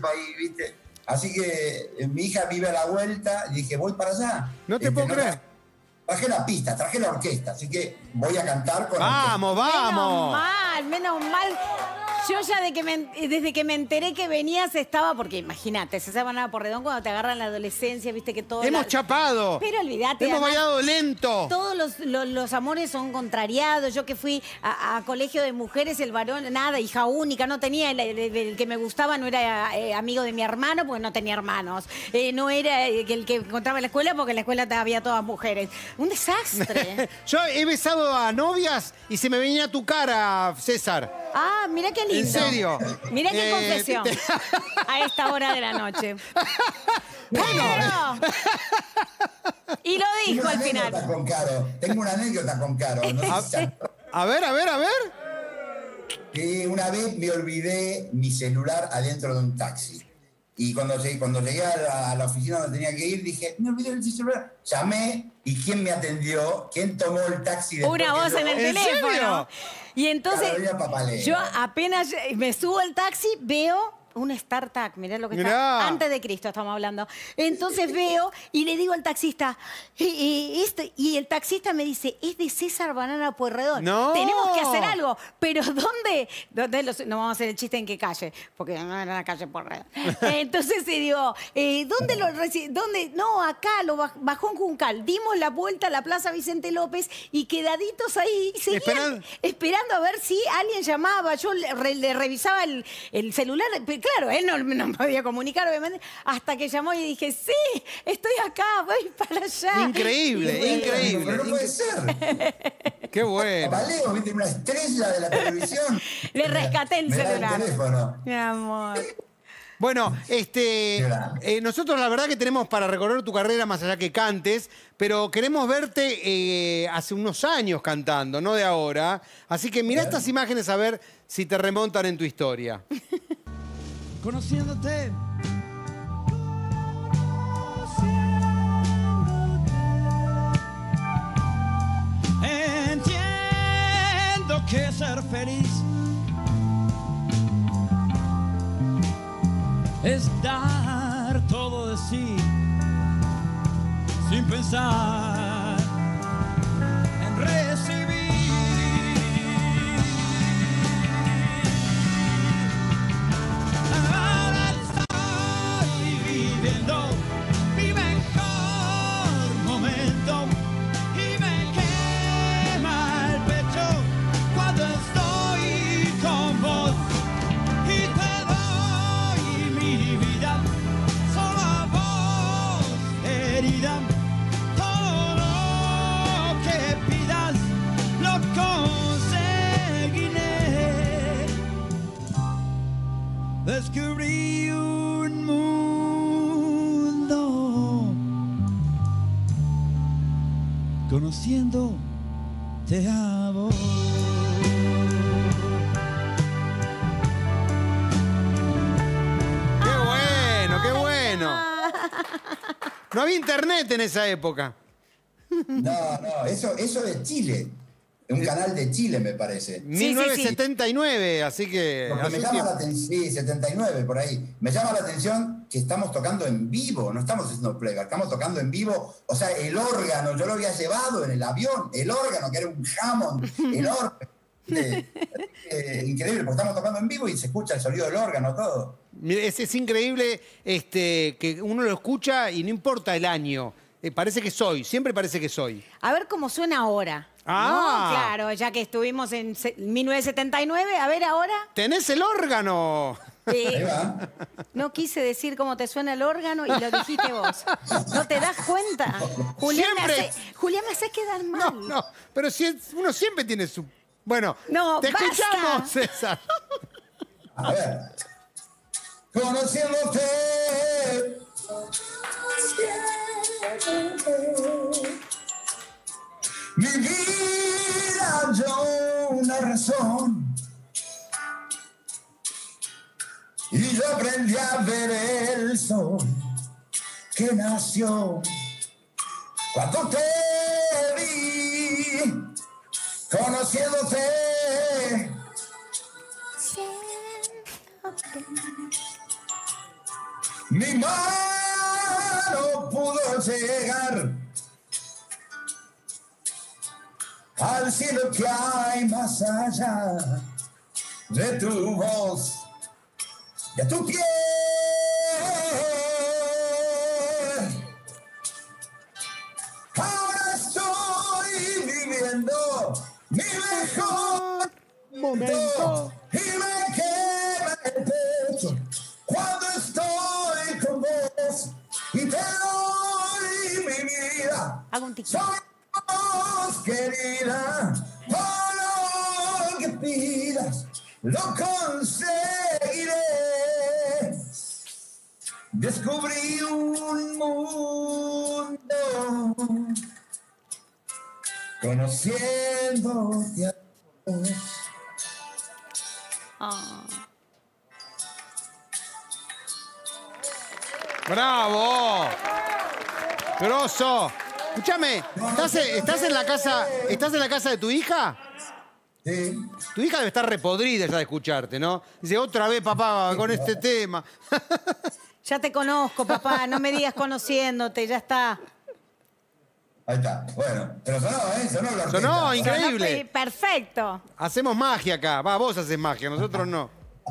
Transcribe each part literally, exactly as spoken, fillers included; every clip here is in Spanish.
país, ¿viste? Así que eh, mi hija vive a la vuelta y dije, voy para allá. No te Este, puedo no creer. tra- Traje la pista, traje la orquesta, así que voy a cantar con ¡Vamos, Menos vamos! mal, menos mal. Yo ya de que me- desde que me enteré que venías estaba, porque imagínate, se llaman a Porredón cuando te agarran la adolescencia, viste que todo... Hemos la- chapado. Pero olvídate. Hemos además, bailado lento. todos los, los, los amores son contrariados. Yo que fui a, a colegio de mujeres, el varón, nada, hija única, no tenía, el, el- el que me gustaba no era eh, amigo de mi hermano porque no tenía hermanos. Eh, no era eh, el que encontraba en la escuela porque en la escuela había todas mujeres. Un desastre. Yo he besado a novias y se me venía tu cara, César. Ah, mira qué lindo. ¿En serio? Mira qué Eh, confesión. te- A esta hora de la noche. Bueno. Y lo Tengo dijo una al anécdota final. con Caro. Tengo una anécdota con Caro. No sé si se- A ver, a ver, a ver. que una vez me olvidé mi celular adentro de un taxi. Y cuando llegué, cuando llegué a la, a la oficina donde tenía que ir, dije, me olvidé el celular. Llamé y ¿quién me atendió? ¿Quién tomó el taxi después Una que voz yo? en el ¿En teléfono. serio? Y entonces, Carolina Papaleo. yo apenas me subo al taxi, veo un StarTac, mirá lo que Mirá. está, antes de Cristo estamos hablando. Entonces veo y le digo al taxista, "Eh, eh, este", y el taxista me dice, es de César Banana Pueyrredón. No. Tenemos que hacer algo, pero ¿dónde? ¿Dónde los- no vamos a hacer el chiste en qué calle, porque no era la calle Pueyrredón. Entonces le digo, eh, ¿dónde lo reci- ¿Dónde? No, acá, lo baj- bajó en Juncal. Dimos la vuelta a la Plaza Vicente López y quedaditos ahí, seguían Esperan- esperando a ver si alguien llamaba. Yo le, re- le revisaba el, el celular. Pero claro, él no, no me podía comunicar, obviamente, hasta que llamó y dije, sí, estoy acá, voy para allá. Increíble, Bueno, increíble. Pero no puede ser. Qué bueno. Papaleo, viste, una estrella de la televisión. Le rescaté el Me da celular. el teléfono. Mi amor. Bueno, este, Grande. eh, nosotros la verdad que tenemos para recorrer tu carrera más allá que cantes, pero queremos verte eh, hace unos años cantando, no de ahora. Así que mira estas imágenes a ver si te remontan en tu historia. Conociéndote. Entiendo que ser feliz es dar todo de sí sin pensar en recibir. Ahora estoy viviendo mi mejor momento y me quema el pecho cuando estoy con vos y te doy mi vida solo a vos, herida. Todo lo que pidas lo conseguiré. Descubrí un mundo conociéndote a vos. ¡Qué bueno, qué bueno! No había internet en esa época. No, no, eso, eso es Chile. Un canal de Chile, me parece. mil novecientos setenta y nueve, así que... Lo que hace me un llama tiempo. la atención, sí, setenta y nueve, por ahí. Me llama la atención que estamos tocando en vivo, no estamos haciendo playback, estamos tocando en vivo. O sea, el órgano, yo lo había llevado en el avión, el órgano, que era un Hammond, el órgano. Eh, eh, increíble, porque estamos tocando en vivo y se escucha el sonido del órgano, todo. Mira, Es, es increíble este, que uno lo escucha y no importa el año. Eh, parece que soy, siempre parece que soy. A ver cómo suena ahora. Ah. ¿No? Claro, ya que estuvimos en se- mil novecientos setenta y nueve, a ver ahora. ¡Tenés el órgano! Eh, Ahí va. no quise decir cómo te suena el órgano y lo dijiste vos. ¿No te das cuenta? Julián, me Siempre. hace, Julián me hace quedar No, mal. no, pero si es- uno siempre tiene su... Bueno, No, te basta. escuchamos, César. A ver. Conociéndote. Mi vida yo una razón. Y yo aprendí a ver el sol que nació cuando te vi, conociéndote. Mi mano pudo llegar al cielo que hay más allá de tu voz, de tu piel. Ahora estoy viviendo mi mejor momento y me quema el pecho cuando estoy con vos y te doy mi vida. Hago un TikTok. Somos, querida, por lo que pidas, lo conseguiré. Descubrí un mundo conociéndote a vos. Ah. ¡Bravo! ¡Grosso! Escúchame, ¿estás, estás en la casa, ¿estás en la casa de tu hija? Sí. Tu hija debe estar repodrida ya de escucharte, ¿no? Dice, otra vez, papá, con este tema. Ya te conozco, papá, no me digas conociéndote, ya está. Ahí está. Bueno, pero sonó, ¿eh? Sonó la orquesta. Sonó increíble. Sonó perfecto. Hacemos magia acá. Va, vos haces magia, nosotros no.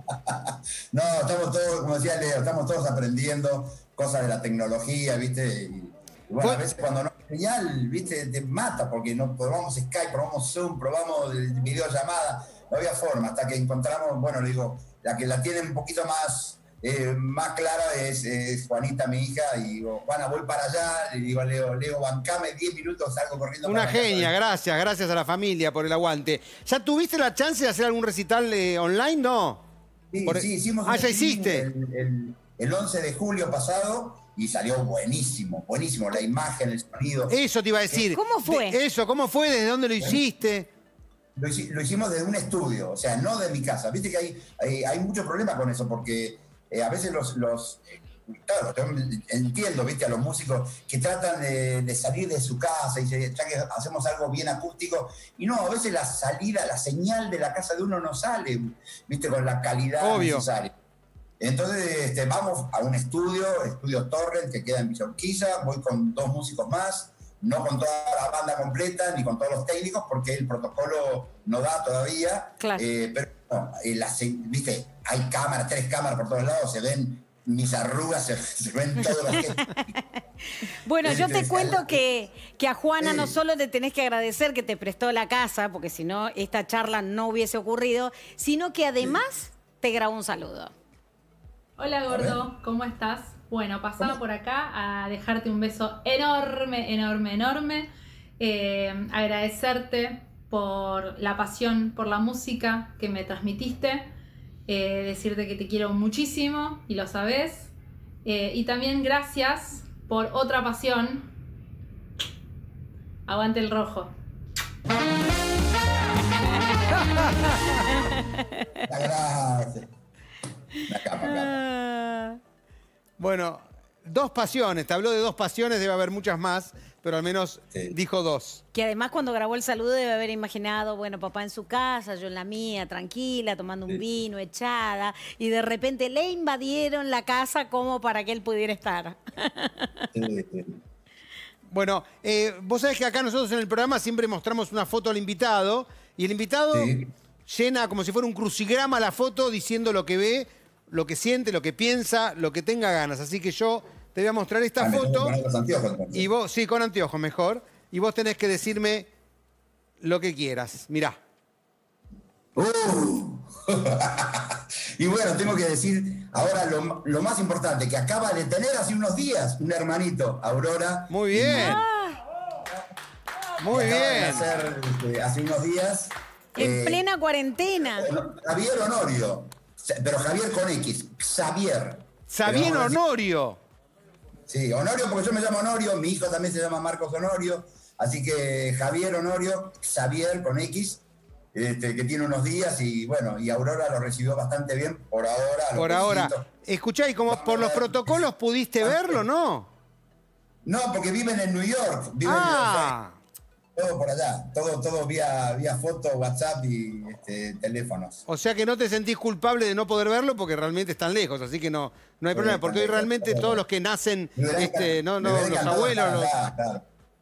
No, estamos todos, como decía Leo, estamos todos aprendiendo cosas de la tecnología, ¿viste? Y, y bueno, a veces cuando no hay señal, ¿viste? Te mata porque no probamos Skype, probamos Zoom, probamos videollamada. No había forma, hasta que encontramos, bueno, le digo, la que la tiene un poquito más, eh, más clara es, es Juanita, mi hija, y digo, Juana, voy para allá, le digo a Leo, Leo, bancame diez minutos, salgo corriendo. Una para la genia, casa. gracias, gracias a la familia por el aguante. ¿Ya tuviste la chance de hacer algún recital eh, online? No. Sí, Por- sí, hicimos Ah, un ya streaming hiciste. El, el- el once de julio pasado y salió buenísimo, buenísimo, la imagen, el sonido. Eso te iba a decir. ¿Cómo fue? De- eso, ¿cómo fue? ¿Desde dónde lo hiciste? Lo, hici- lo hicimos desde un estudio, o sea, no de mi casa. Viste que hay, hay, hay mucho problema con eso, porque eh, a veces los, los claro, yo entiendo, viste, a los músicos que tratan de, de salir de su casa y se, ya que hacemos algo bien acústico, y no, a veces la salida, la señal de la casa de uno no sale, viste, con la calidad Obvio. necesaria. Entonces este, vamos a un estudio, Estudio Torrent, que queda en Villa Urquiza, voy con dos músicos más, no con toda la banda completa, ni con todos los técnicos, porque el protocolo no da todavía. Claro. Eh, pero, no, eh, la se- viste, hay cámaras, tres cámaras por todos lados, se ven mis arrugas, se, se ven todos los gestos. Bueno, yo te Sí. cuento que, que a Juana Sí. no solo te tenés que agradecer que te prestó la casa, porque si no, esta charla no hubiese ocurrido, sino que además te grabó un saludo. Hola gordo, ¿cómo estás? Bueno, pasaba por acá a dejarte un beso enorme, enorme, enorme. Eh, agradecerte por la pasión por la música que me transmitiste. Eh, decirte que te quiero muchísimo y lo sabes. Eh, y también gracias por otra pasión. Aguante el rojo. Gracias. La capa, capa. Ah, Bueno, dos pasiones. Te habló de dos pasiones, debe haber muchas más, pero al menos Sí. dijo dos. que además cuando grabó el saludo debe haber imaginado, bueno, papá en su casa, yo en la mía, tranquila, tomando un Sí. vino, echada, y de repente le invadieron la casa como para que él pudiera estar. Sí, sí. Bueno, eh, vos sabés que acá nosotros en el programa siempre mostramos una foto al invitado y el invitado Sí. llena como si fuera un crucigrama la foto diciendo lo que ve, lo que siente, lo que piensa, lo que tenga ganas. Así que yo te voy a mostrar esta Ah, me tengo que foto poner los anteojos, entonces. y vos, sí, con anteojos mejor, y vos tenés que decirme lo que quieras. Mirá. Uh. Y bueno, tengo que decir ahora lo, lo más importante, que acaba de tener hace unos días un hermanito, Aurora. Muy bien. Muy que acaba de bien. nacer, este, hace unos días. En Eh, plena cuarentena. Javier Honorio, pero Javier con X, Xavier. Sabien Pero vamos a decir- Honorio. Sí, Honorio porque yo me llamo Honorio, mi hijo también se llama Marcos Honorio, así que Javier Honorio, Xavier con X, este, que tiene unos días y bueno, y Aurora lo recibió bastante bien por ahora. a los Por ahora. besitos. Escuchá, y como por los protocolos pudiste verlo, ¿no? No, porque viven en New York. Viven Ah. en, todo por allá, todo, todo vía, vía foto, WhatsApp y este, teléfonos. O sea que no te sentís culpable de no poder verlo porque realmente están lejos, así que no, no hay Sí, problema, porque hoy están lejos, realmente pero- todos los que nacen, Me hubiera este, no, encantado- no, me hubiera los encantado abuelos, estar los... allá, claro.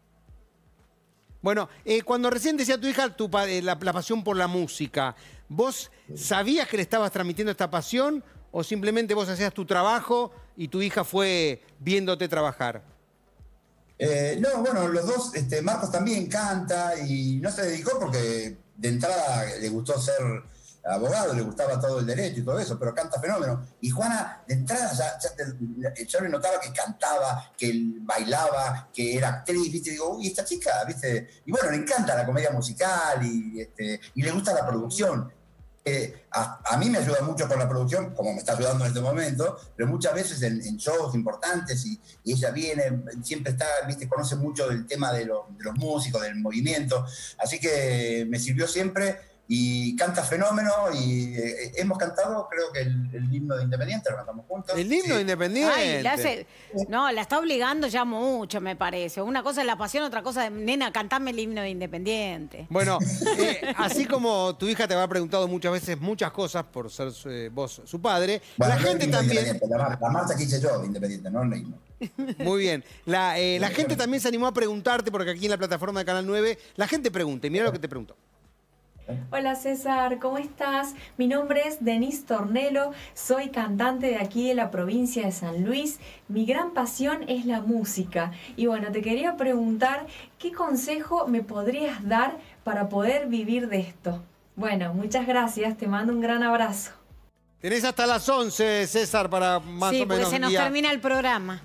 Bueno, eh, cuando recién decía tu hija tu pa- eh, la, la pasión por la música, ¿vos sabías que le estabas transmitiendo esta pasión o simplemente vos hacías tu trabajo y tu hija fue viéndote trabajar? Eh, no, bueno, los dos, este, Marcos también canta y no se dedicó porque de entrada le gustó ser abogado, le gustaba todo el derecho y todo eso, pero canta fenómeno. Y Juana, de entrada, ya, ya te- yo le notaba que cantaba, que bailaba, que era actriz, ¿viste? Digo, uy, esta chica, ¿viste? Y bueno, le encanta la comedia musical y, este, y le gusta la producción. Eh, a, a mí me ayuda mucho con la producción, como me está ayudando en este momento, pero muchas veces en, en shows importantes y, y ella viene, siempre está, ¿viste? Conoce mucho del tema de, lo- de los músicos, del movimiento, así que me sirvió siempre y canta fenómeno y eh, hemos cantado, creo que el, el himno de Independiente, lo cantamos juntos. El himno Sí. independiente. Ay, la hace- no, la está obligando ya mucho, me parece. Una cosa es la pasión, otra cosa es, nena, cantame el himno de Independiente. Bueno, eh, así como tu hija te habrá preguntado muchas veces muchas cosas por ser eh, vos su padre, Bueno, la no el gente himno de también... Independiente, La, mar- la marcha que hice yo de Independiente, no el himno. Muy bien. La, eh, la gente también se animó a preguntarte, porque aquí en la plataforma de Canal nueve, la gente pregunta, y mira lo que te preguntó. Hola César, ¿cómo estás? Mi nombre es Denise Tornelo, soy cantante de aquí de la provincia de San Luis. Mi gran pasión es la música. Y bueno, te quería preguntar, ¿qué consejo me podrías dar para poder vivir de esto? Bueno, muchas gracias, te mando un gran abrazo. Tenés hasta las once, César, para más Sí, o porque menos se un nos día termina el programa.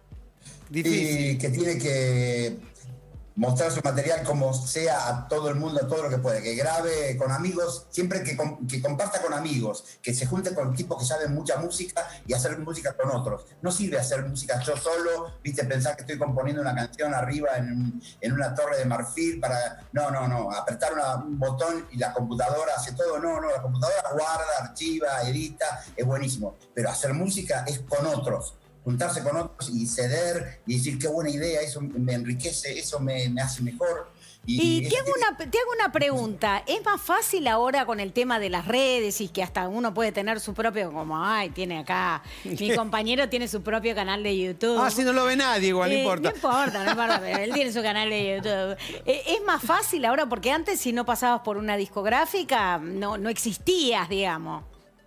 difícil. Y que tiene que mostrar su material como sea a todo el mundo, a todo lo que puede, que grabe con amigos, siempre que, com- que comparta con amigos, que se junte con tipos que saben mucha música y hacer música con otros. No sirve hacer música yo solo, viste, pensar que estoy componiendo una canción arriba en, un- en una torre de marfil para... No, no, no, apretar una- un botón y la computadora hace todo. No, no, la computadora guarda, archiva, edita, es buenísimo. Pero hacer música es con otros. Juntarse con otros y ceder y decir qué buena idea, eso me enriquece, eso me, me hace mejor. Y ese te hago, tipo- una, te hago una pregunta. ¿Es más fácil ahora con el tema de las redes y que hasta uno puede tener su propio, como, ay, tiene acá, mi compañero tiene su propio canal de YouTube? Ah, si no lo ve nadie, igual, no Eh, importa. No importa, no importa, pero él tiene su canal de YouTube. Eh, es más fácil ahora porque antes si no pasabas por una discográfica no, no existías, digamos.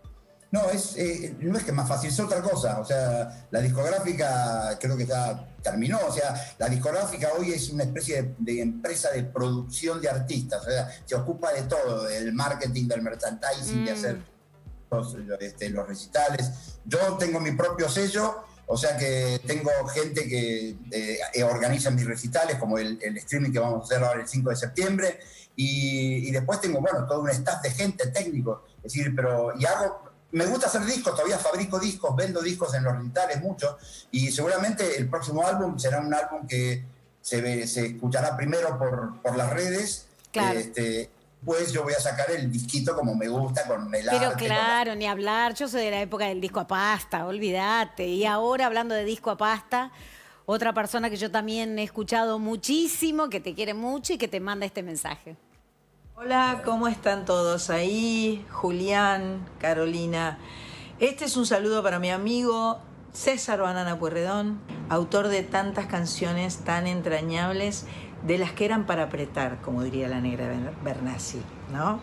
No, es, eh, no es que es más fácil, es otra cosa. O sea, la discográfica creo que ya terminó. O sea, la discográfica hoy es una especie de, de empresa de producción de artistas. O sea, se ocupa de todo, del marketing, del merchandising, Mm. de hacer los, este, los recitales. Yo tengo mi propio sello, o sea que tengo gente que eh, organiza mis recitales, como el, el streaming que vamos a hacer ahora el cinco de septiembre. Y, y después tengo, bueno, todo un staff de gente técnico. Es decir, pero, y hago... Me gusta hacer discos, todavía fabrico discos, vendo discos en los recitales mucho y seguramente el próximo álbum será un álbum que se, ve, se escuchará primero por, por las redes. Claro. Este, pues yo voy a sacar el disquito como me gusta, con el Pero arte, claro, ni hablar. Yo soy de la época del disco a pasta, olvídate. Y ahora hablando de disco a pasta, otra persona que yo también he escuchado muchísimo, que te quiere mucho y que te manda este mensaje. Hola, ¿cómo están todos ahí? Julián, Carolina. Este es un saludo para mi amigo César Banana Pueyrredón, autor de tantas canciones tan entrañables, de las que eran para apretar, como diría la negra Bernasi, ¿no?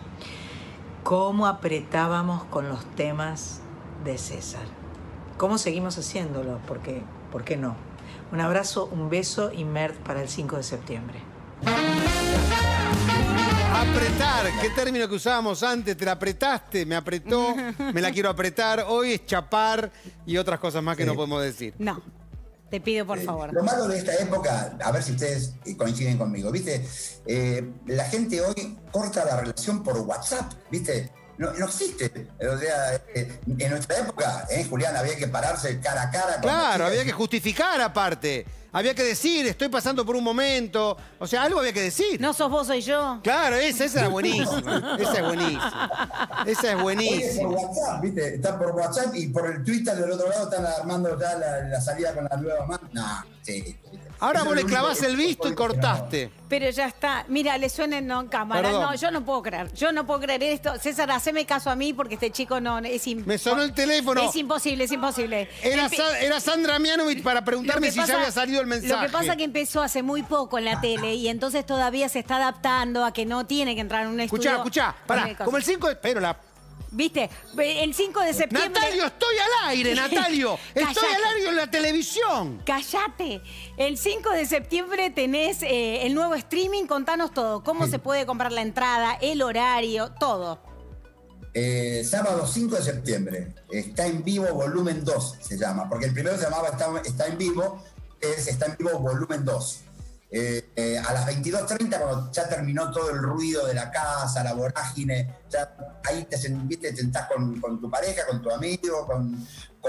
¿Cómo apretábamos con los temas de César? ¿Cómo seguimos haciéndolo? Porque, ¿por qué no? Un abrazo, un beso y Mert para el cinco de septiembre. Apretar, qué término que usábamos antes, te la apretaste, me apretó, me la quiero apretar, hoy es chapar y otras cosas más que Sí. no podemos decir. No, te pido por Eh, favor. Lo malo de esta época, a ver si ustedes eh, coinciden conmigo, ¿viste? Eh, la gente hoy corta la relación por WhatsApp, ¿viste? No, no existe. O sea, eh, en nuestra época, ¿eh, Julián? Había que pararse cara a cara. con la Claro, chica. había que justificar aparte, había que decir, estoy pasando por un momento, o sea, algo había que decir. No sos vos, soy yo. Claro, esa, esa era buenísima, esa es buenísima, esa es Hoy es por buenísima. WhatsApp, ¿viste? Está por WhatsApp y por el Twitter del otro lado están armando ya la, la salida con la nueva mano. No, sí. ¿viste? Ahora Eso vos es le lo clavás único el que- visto y cortaste. Pero ya está. Mira, le suena no en cámara. Perdón. No, yo no puedo creer. Yo no puedo creer esto. César, haceme caso a mí porque este chico no es imposible. Me sonó el teléfono. Es imposible, es imposible. Era, Empe- Sa- era Sandra Mianovich para Lo preguntarme que si pasa- ya había salido el mensaje. Lo que pasa es que empezó hace muy poco en la tele y entonces todavía se está adaptando a que no tiene que entrar en un estudio. Escuchá, escuchá, con pará, el coso. como el cinco de... Pero la... ¿Viste? El cinco de septiembre... Natalio, estoy al aire, Natalio. Estoy Cállate. al aire en la televisión. Cállate. El cinco de septiembre tenés eh, el nuevo streaming. Contanos todo. ¿Cómo se puede comprar la entrada, el horario, todo? Eh, sábado cinco de septiembre, está en vivo volumen dos, se llama, porque el primero se llamaba Está, está en vivo, es Está en vivo volumen dos. Eh, eh, a las veintidós treinta, cuando ya terminó todo el ruido de la casa, la vorágine, ya ahí te, sen- viste, te sentás con, con tu pareja, con tu amigo, con,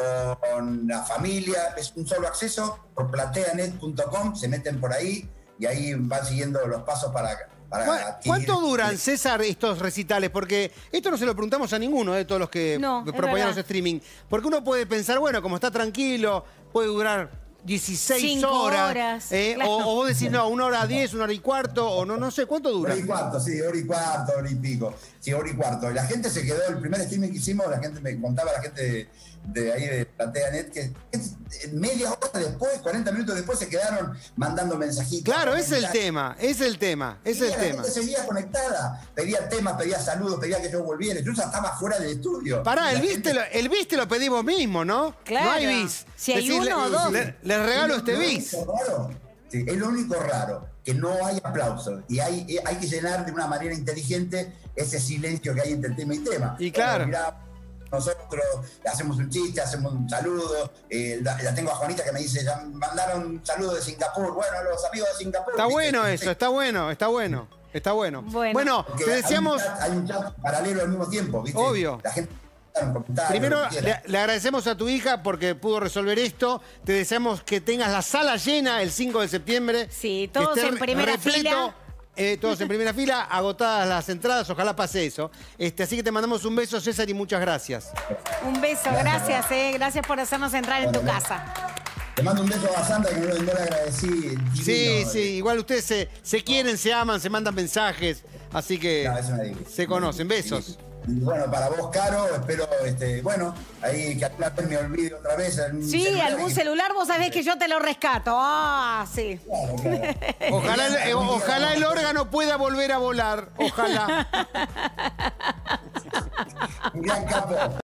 con la familia. Es un solo acceso por plateanet punto com, se meten por ahí y ahí van siguiendo los pasos para... para ¿Cu- adquirir- ¿Cuánto duran, César, estos recitales? Porque esto no se lo preguntamos a ninguno de todos los que No, es proponían los verdad. streaming. Porque uno puede pensar, bueno, como está tranquilo, puede durar dieciséis Cinco horas. horas, eh, claro. o, o vos decís, no, una hora diez, una hora y cuarto, o no, no sé, ¿cuánto dura? Hora y cuarto, sí, hora y cuarto, hora y pico. Sí, hora y cuarto. Y la gente se quedó, el primer streaming que hicimos, la gente me contaba, la gente de, de ahí de PlateaNet, que es- media hora después, cuarenta minutos después, se quedaron mandando mensajitos. Claro, es el comentarios. tema, es el tema, es Y el la tema. gente seguía conectada, pedía temas, pedía saludos, pedía que yo volviera. Yo ya estaba fuera del estudio. Pará, Y el la bis, te gente- lo, el bis te lo pedimos mismo, ¿no? Claro. No hay bis. Si hay Decís, uno o le- dos. le- Les regalo Es este lo bis. único raro. Sí, es lo único raro, que no hay aplausos. Y hay, eh, hay que llenar de una manera inteligente ese silencio que hay entre tema y tema. Y claro. Bueno, mirá, nosotros le hacemos un chiste, hacemos un saludo. eh, la, la tengo a Juanita que me dice, ya mandaron un saludo de Singapur. Bueno, los amigos de Singapur. Está ¿viste? bueno eso, está bueno, está bueno, está bueno. Bueno. Porque te hay un deseamos... chat- Hay un chat paralelo al mismo tiempo, ¿viste? Obvio. La gente en comentarios, Primero, lo que quiera. le, le agradecemos a tu hija porque pudo resolver esto. Te deseamos que tengas la sala llena el cinco de septiembre. Sí, que todos esté en primera repleto, fila. eh, todos en primera fila, agotadas las entradas, ojalá pase eso. Este, así que te mandamos un beso, César, y muchas gracias. Un beso, gracias, eh. Gracias por hacernos entrar en tu casa. Te mando un beso a Sandra que no, no le agradecí. divino. Sí, sí, igual ustedes se, se quieren, se aman, se mandan mensajes, así que No, es una divina. se conocen. Besos. Y bueno, para vos, Caro, espero, este, bueno, ahí que alguna vez me olvide otra vez. algún Sí, celular algún que- celular, vos sabés que yo te lo rescato. Ah, sí. Claro, claro. Ojalá, el- eh, ojalá el órgano pueda volver a volar. Ojalá. Un gran capo.